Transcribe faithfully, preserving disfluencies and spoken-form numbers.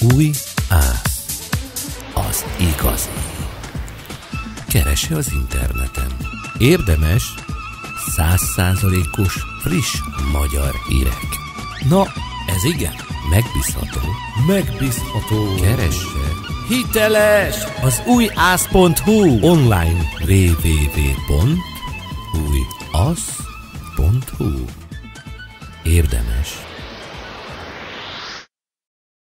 Új ász. Az igazi. Keresse az interneten. Érdemes száz százalékos friss magyar hírek. Na, ez igen, megbízható. Megbízható. Keresse. Hiteles! Az új ász pont hu online double-u double-u double-u pont új ász pont hu. Érdemes